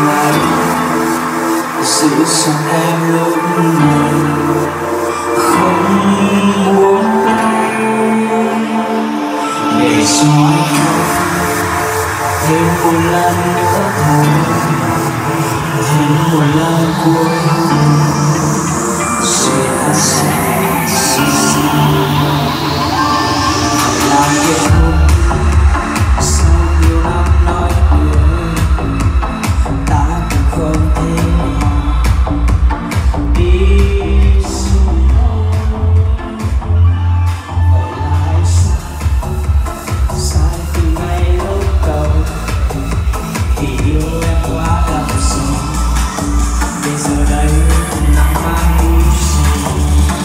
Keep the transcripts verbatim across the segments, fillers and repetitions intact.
ngày giữ cho em lúc này không buông tay, để cho anh thêm một lần nữa thôi, thêm một lần cuối sẽ sẽ sẽ làm kết thúc sau nhiều năm nói cười. Ta cũng không thể nào đi xuống vậy là sai sai từ ngày lúc đầu khi yêu em quá đậm sâu. Bây giờ đây nặng mang đi sâu.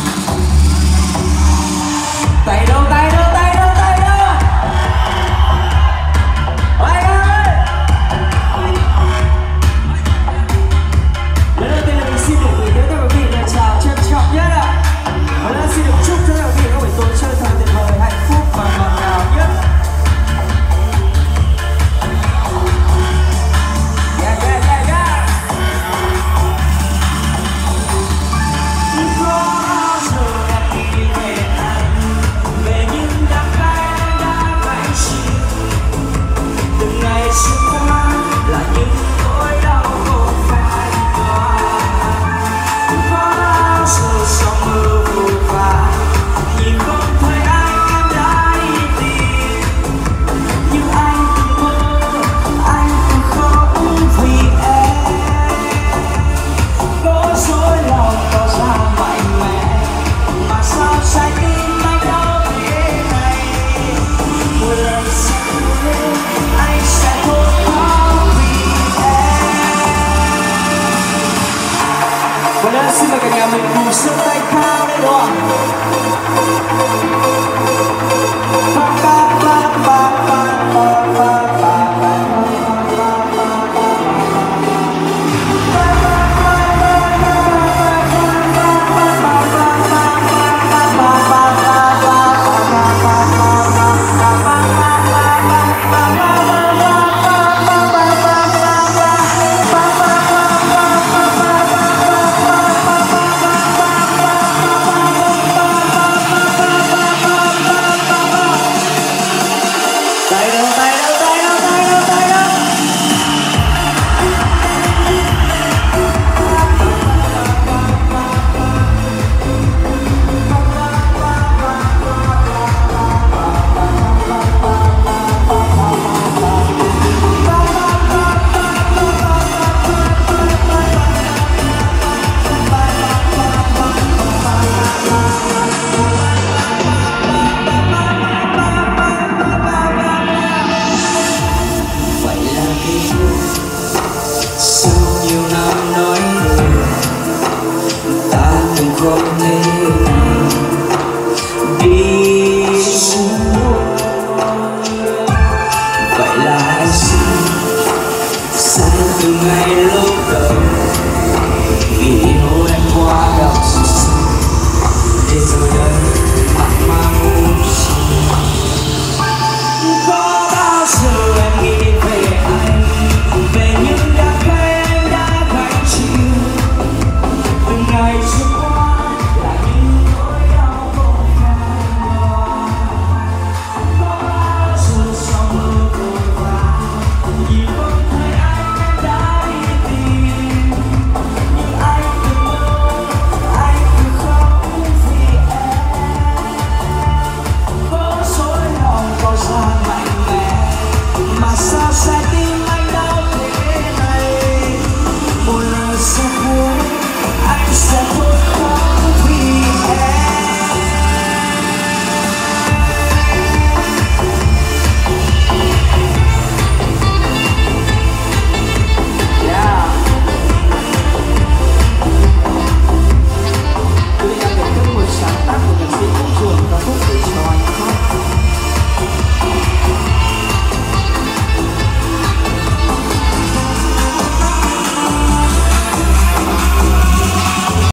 Tay đâu tay đâu tay đâu tay đâu ơi ơi. Lần đầu tiên là mình xin được gửi đến tất cả quý vị lời chào trân trọng nhất ạ. Và lần xin được chúc cho tất cả quý vị có buổi tối chơi thật tuyệt vời, hạnh phúc và ngọt ngào nhất. Yeah, yeah, yeah, yeah. Có bao giờ em nghĩ về anh, về những đắng cay đã phải chịu, từng ngày trôi qua là những nỗi đau không phải qua. Có bao giờ trong mơ vô vàn nhìn không thấy anh, em đã đi tìm, nhưng anh từng mơ, anh từng khóc vì em. Có dối lòng tỏ ra mạnh mẽ, mà sao trái tim anh đau thế này. Một lần sẽ cuối anh sẽ thôi khóc vì em. Và lần xin mời cả nhà mình cùng giơ tay cao lên đúng không?